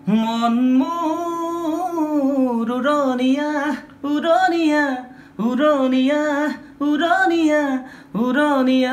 মন মোৰ উৰণীয়া উৰণীয়া উৰণীয়া উৰণীয়া উৰণীয়া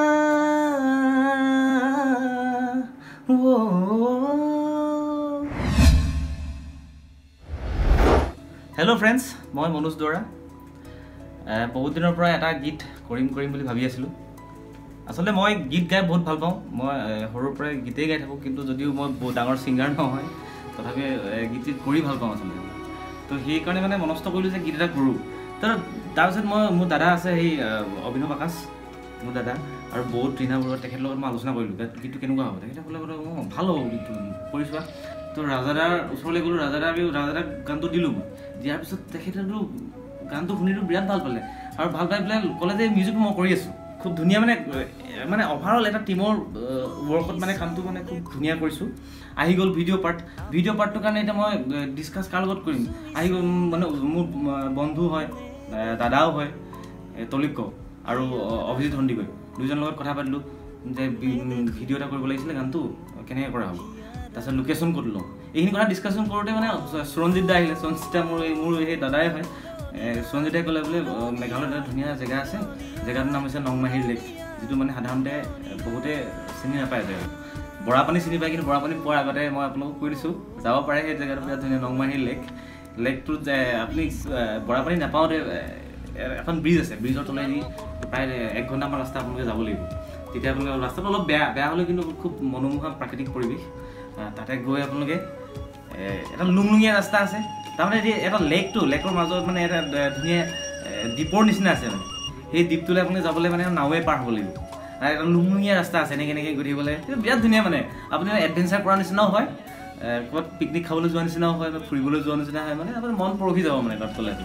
হেল্ল' ফ্ৰেণ্ডছ, মই মনোজ দুৱৰা। বহুত দিনৰ পৰা এটা গীত কৰিম বুলি ভাবি আছিলোঁ। আচলতে মই গীত গাই বহুত ভাল পাওঁ। মই সৰুৰ পৰাই গীতেই গাই থাকোঁ, কিন্তু যদিও মই বহুত ডাঙৰ ছিংগাৰ নহয়, তথাপি গীত কৰি ভাল পাওঁ আচলতে। তো সেইকাৰণে মানে মনস্থ কৰিলোঁ যে গীত এটা কৰোঁ। তাৰপিছত মোৰ দাদা আছে, সেই অভিনৱ আকাশ মোৰ দাদা, আৰু বহুত ত্ৰিনা বৰুৱা, তেখেতৰ লগত মই আলোচনা কৰিলোঁ গীতটো কেনেকুৱা হ'ব। তেখেতে ক'লে ভাল হ'ব গীতটো, কৰি চোৱা। তো ৰাজাদাৰ ওচৰলৈ গ'লোঁ, ৰাজাদাক গানটো দিলোঁ। দিয়াৰ পিছত তেখেতেতো গানটো শুনিলোঁ, বিৰাট ভাল পালে, আৰু ভাল পাই পেলাই ক'লে যে মিউজিকটো মই কৰি আছোঁ। খুব ধুনীয়া, মানে অভাৰঅল এটা টিমৰ ৱৰ্কত মানে কামটো মানে খুব ধুনীয়া কৰিছোঁ। আহি গ'ল ভিডিঅ' পাৰ্টটোৰ কাৰণে এতিয়া মই ডিছকাছ কাৰ লগত কৰিম। আহি গ'ল মানে মোৰ বন্ধু হয়, দাদাও হয়, তলিক্য আৰু অভিজিত সন্দিকৈ, দুইজনৰ লগত কথা পাতিলোঁ যে ভিডিঅ' এটা কৰিব লাগিছিলে, গানটো কেনেকৈ কৰা হ'ব, তাৰপিছত লোকেশ্যন ক'ত লওঁ, এইখিনি কথা ডিছকাশ্যন কৰোঁতে মানে সুৰঞ্জিত দা আহিলে। সুৰঞ্জিত দা মোৰ সেই দাদাই হয়। সুৰঞ্জিত দাই ক'লে বোলে মেঘালয়ত এটা ধুনীয়া জেগা আছে, জেগাটোৰ নাম হৈছে নংমাহিৰ লেক, যিটো মানে সাধাৰণতে বহুতে চিনি নাপায়। জেগা বৰাপানী চিনি পায়, কিন্তু বৰাপানী পোৱাৰ আগতে মই আপোনালোকক কৈ দিছোঁ, যাব পাৰে সেই জেগাটো বিৰাট ধুনীয়া, নংমাহিৰ লেকটোত আপুনি বৰাপানী নাপাওঁতে এখন ব্ৰিজ আছে, ব্ৰিজৰ তলেদি প্ৰায় 1 ঘণ্টামান ৰাস্তা আপোনালোকে যাব লাগিব। তেতিয়া আপোনালোকে ৰাস্তাটো অলপ বেয়া হ'লেও কিন্তু খুব মনোমোহা প্ৰাকৃতিক পৰিৱেশ। তাতে গৈ আপোনালোকে এটা লুংলুঙীয়া ৰাস্তা আছে, তাৰমানে এটা লেকৰ মাজত মানে এটা ধুনীয়া দ্বীপৰ নিচিনা আছে। মানে সেই দ্বীপটোলৈ আপুনি যাবলৈ মানে নাৱে পাৰ হ'ব লাগিব, আৰু এটা লুংলুঙীয়া ৰাস্তা আছে, এনেকৈ গৈ থাকিবলৈ বিৰাট ধুনীয়া। মানে আপুনি এডভেঞ্চাৰ কৰাৰ নিচিনাও হয়, ক'ৰবাত পিকনিক খাবলৈ যোৱাৰ নিচিনাও হয়, বা ফুৰিবলৈ যোৱাৰ নিচিনা হয়। মানে আপুনি মন পৰহি যাব মানে তাত গ'লে।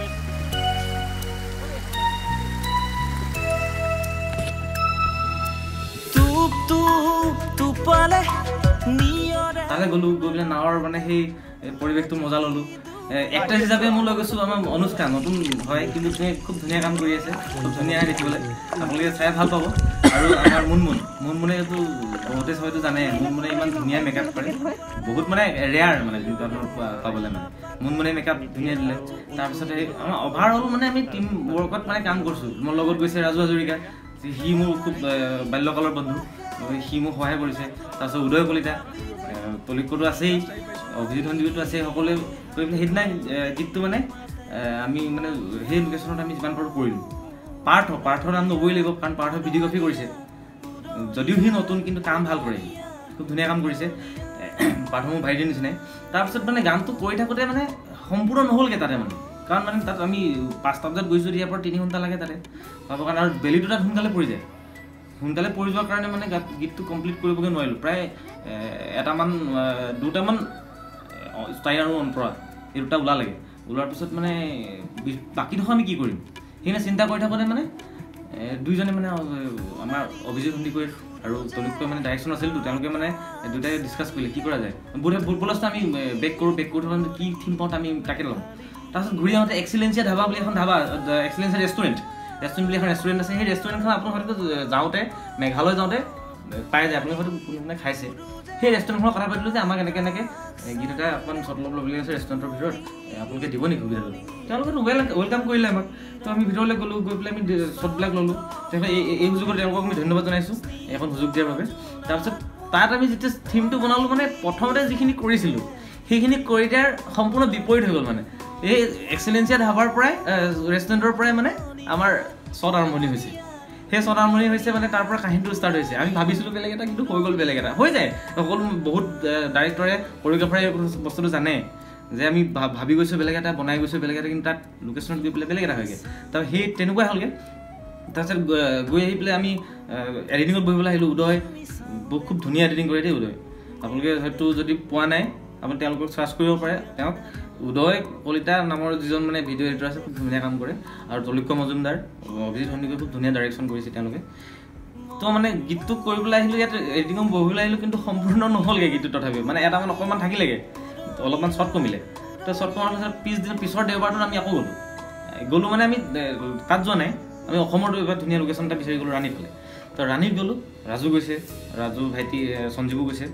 তালৈ গ'লোঁ, গৈ পেলাই নাৱৰ মানে সেই পৰিৱেশটো মজা ল'লোঁ। এক্ট্ৰেছ হিচাপে মই লৈ গৈছোঁ আমাৰ অনুষ্কা, নতুন হয়, কিন্তু খুব ধুনীয়া কাম কৰি আছে, খুব ধুনীয়া দেখিবলৈ, আপোনালোকে চাই ভাল পাব। আৰু আমাৰ মুনমুনেতো বহুতে হয়তো জানে, মুনমুনে ইমান ধুনীয়া মেকআপ কৰে, বহুত মানে ৰেয়াৰ, মানে যোনটো আপোনাৰ পাবলৈ মানে মুনমুনে মেকআপ ধুনীয়া দিলে। তাৰপিছতে আমাৰ অভাৰঅল মানে আমি টিম ৱৰ্কত মানে কাম কৰিছোঁ। মোৰ লগত গৈছে ৰাজু হাজৰিকা, সি মোৰ খুব বাল্যকালৰ বন্ধু, সি মোক সহায় কৰিছে। তাৰপিছত উদয় কলিতা, তলিক্যটো আছেই, অভিজিত সন্দিকৈটো আছেই, সকলোৱে কৰি পেলাই সেইদিনাই গীতটো মানে আমি মানে সেই লোকেশ্যনত আমি যিমান পাৰোঁ কৰিলোঁ। পাৰ্থৰ নাম ল'বই লাগিব, কাৰণ পাৰ্থই ভিডিঅ'গ্ৰাফী কৰিছে। যদিও সি নতুন, কিন্তু কাম ভাল কৰে, খুব ধুনীয়া কাম কৰিছে। পাৰ্থ মোৰ ভাইটিৰ নিচিনাই। তাৰপিছত মানে গানটো কৰি থাকোঁতে মানে সম্পূৰ্ণ নহ'লগৈ তাতে, মানে কাৰণ মানে তাত আমি 5টা বজাত গৈছোঁ, ইয়াৰ পৰা 3 ঘণ্টা লাগে তাতে পাবৰ কাৰণে, আৰু বেলিটো তাত সোনকালে পৰি যায়। সোনকালে পৰি যোৱাৰ কাৰণে মানে গীতটো কমপ্লিট কৰিবগৈ নোৱাৰিলোঁ। প্ৰায় 2টামান ষ্টাইল আৰু অন্তৰা, এই 2টা ওলালেগৈ। ওলোৱাৰ পিছত মানে বাকীডোখৰ আমি কি কৰিম, সেইখিনি চিন্তা কৰি থাকোঁতে মানে দুইজনে মানে আমাৰ অভিজিত সন্দিকৈ আৰু তলিক্য মানে ডাইৰেকশ্যন আছিলতো, তেওঁলোকে মানে দুটাই ডিছকাছ কৰিলে কি কৰা যায়। বুটবলছটো আমি বেক কৰোঁ কি থিম পাওঁ আমি তাকে ল'ম। তাৰপিছত ঘূৰি আহোঁতে এক্সিলেঞ্চিয়া ধাবা বুলি এখন এক্সিলেঞ্চিয়া ৰেষ্টুৰেণ্ট বুলি এখন ৰেষ্টুৰেণ্ট আছে। সেই ৰেষ্টুৰেণ্টখন আপোনাৰ হয়তো যাওঁতে, মেঘালয় যাওঁতে পাই যায়, আপোনালোকে হয়তো কোনোবাই খাইছে। সেই ৰেষ্টুৰেণ্টখনৰ কথা পাতিলোঁ যে আমাক এনেকৈ গীত এটা অকণমান শ্বট ল'বলৈ আছে ৰেষ্টুৰেণ্টৰ ভিতৰত, আপোনালোকে দিব নেকি সুবিধাটো। তেওঁলোকে ৱেলকাম কৰিলে আমাক। তো আমি ভিতৰলৈ গ'লোঁ, গৈ পেলাই আমি শ্বটবিলাক ল'লোঁ। তেখেতে এই সুযোগত তেওঁলোকক আমি ধন্যবাদ জনাইছোঁ এখন সুযোগ দিয়াৰ বাবে। তাৰপিছত তাত আমি যেতিয়া থিমটো বনালোঁ, মানে প্ৰথমতে যিখিনি কৰিছিলোঁ সেইখিনি কৰি দিয়াৰ সম্পূৰ্ণ বিপৰীত হৈ গ'ল। মানে এই এক্সিলেঞ্চিয়া ধাবাৰ পৰাই, ৰেষ্টুৰেণ্টৰ পৰাই মানে আমাৰ শ্বট আৰম্ভণি হৈছে। সেই শ্বট আৰম্ভণি হৈছে মানে তাৰ পৰা কাহিনীটো ষ্টাৰ্ট হৈছে। আমি ভাবিছিলোঁ বেলেগ এটা, কিন্তু হৈ গ'ল বেলেগ এটা। হৈ যায়, সকলো বহুত ডাইৰেক্টৰে, কৰিঅ'গ্ৰাফাৰে বস্তুটো জানে যে আমি ভাবি গৈছোঁ বেলেগ এটা, বনাই গৈছোঁ বেলেগ এটা, কিন্তু তাত লোকেশ্যনত গৈ পেলাই বেলেগ এটা হয়গৈ। তাৰ সেই তেনেকুৱাই হ'লগৈ। তাৰপিছত গৈ আহি পেলাই আমি এডিটিঙত বহিবলৈ আহিলোঁ। উদয় খুব ধুনীয়া এডিটিং কৰে দেই উদয়, আপোনালোকে হয়তো যদি পোৱা নাই আপুনি তেওঁলোকক চাৰ্চ কৰিব পাৰে। তেওঁক উদয় কলিতা নামৰ যিজন মানে ভিডিঅ' এডিটৰ আছে, খুব ধুনীয়া কাম কৰে। আৰু তলিক্য মজুমদাৰ, অভিজিত সন্দিকৈ খুব ধুনীয়া ডাইৰেকশ্যন কৰিছে তেওঁলোকে। তো মানে গীতটো কৰিবলৈ আহিলোঁ, ইয়াত এডিটিঙত বহিবলৈ আহিলোঁ, কিন্তু সম্পূৰ্ণ নহ'লগৈ গীতটো। তথাপিও মানে এটামান অকণমান থাকিলেগৈ, অলপমান শ্বৰ্ট কমিলে। তো শ্বৰ্ট কমাৰ পিছৰ দেওবাৰটোত আমি আকৌ গ'লোঁ। মানে আমি তাত যোৱা নাই, আমি অসমৰ এবাৰ ধুনীয়া লোকেশ্যন এটা বিচাৰি গ'লোঁ, ৰাণীত ফালে। তো ৰাণীত গ'লোঁ, ৰাজু গৈছে, ৰাজু ভাইটি সঞ্জীৱো গৈছে।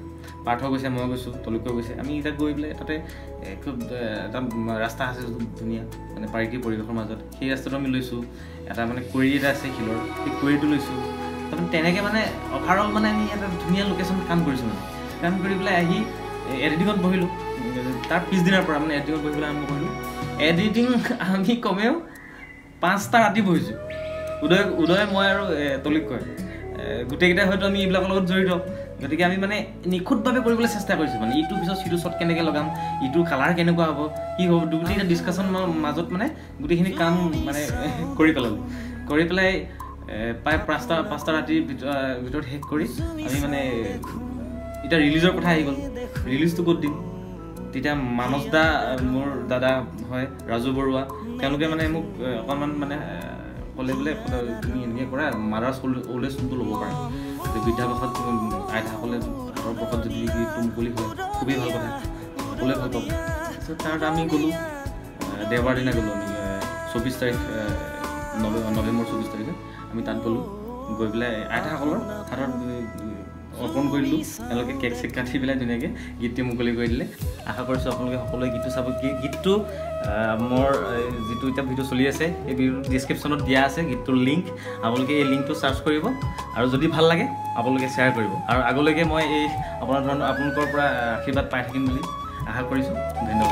পাৰ্থ গৈছে, মই গৈছোঁ, তলুকৈ গৈছে। আমি এতিয়া গৈ পেলাই তাতে খুব এটা ৰাস্তা আছে ধুনীয়া, মানে পাৰিকী পৰিৱেশৰ মাজত। সেই ৰাস্তাটো আমি লৈছোঁ। এটা মানে কুঁৱৰী এটা আছে শিলৰ, সেই কুঁৱৰীটো লৈছোঁ। তাৰমানে তেনেকৈ মানে অভাৰঅল মানে আমি এটা ধুনীয়া লোকেশ্যনত কাম কৰিছোঁ। মানে কাম কৰি পেলাই আহি এডিটিঙত বহিলোঁ। তাৰ পিছদিনাৰ পৰা মানে এডিটিঙত বহিবলৈ আৰম্ভ কৰিলোঁ। এডিটিং আমি কমেও 5টা ৰাতি বহিছোঁ। উদয়, মই আৰু তলিককৈ গোটেইকেইটাই হয়তো আমি এইবিলাকৰ লগত জড়িত। গতিকে আমি মানে নিখুঁতভাৱে কৰিবলৈ চেষ্টা কৰিছোঁ। মানে ইটোৰ পিছত সিটো শ্বট কেনেকৈ লগাম, ইটোৰ কালাৰ কেনেকুৱা হ'ব, কি হ'ব, গোটেইকেইটা ডিছকাশ্যনৰ মাজত মানে গোটেইখিনি কাম মানে কৰি পেলালোঁ। কৰি পেলাই প্ৰায় 5টা ৰাতিৰ ভিতৰত শেষ কৰি আমি মানে এতিয়া ৰিলিজৰ কথা আহি গ'ল। ৰিলিজটো ক'ত দিম? তেতিয়া মানস দা, মোৰ দাদা হয়, ৰাজু বৰুৱা, তেওঁলোকে মানে মোক অকণমান মানে ক'লে বোলে তুমি এনেকৈ কৰা, মাদাৰ্ছ অল্ড এজ হোমটো ল'ব পাৰা। বৃদ্ধাৱস্থাত আইতাসকলে হাতৰ প্ৰসাদ যদি গীতটো মুকলি হয় খুবেই ভাল কথা, সকলোৱে ভাল পাব। তাৰপিছত তাত আমি গ'লোঁ, দেওবাৰ দিনা গ'লোঁ আমি 24 তাৰিখ, নৱেম্বৰ 24 তাৰিখে আমি তাত গ'লোঁ। গৈ পেলাই আইতাসকলৰ হাতত অৰ্পণ কৰি দিলোঁ। তেওঁলোকে কেক চেক কাটি পেলাই ধুনীয়াকৈ গীতটো মুকলি কৰি দিলে। আশা কৰিছোঁ আপোনালোকে সকলোৱে গীতটো চাব। গীতটো মোৰ যিটো এতিয়া ভিডিঅ' চলি আছে, এই ভিডিঅ'টো ডিছক্ৰিপশ্যনত দিয়া আছে গীতটোৰ লিংক। আপোনালোকে এই লিংকটো চাৰ্চ কৰিব আৰু যদি ভাল লাগে আপোনালোকে শ্বেয়াৰ কৰিব। আৰু আগলৈকে মই এই আপোনালোকৰ পৰা আশীৰ্বাদ পাই থাকিম বুলি আশা কৰিছোঁ। ধন্যবাদ।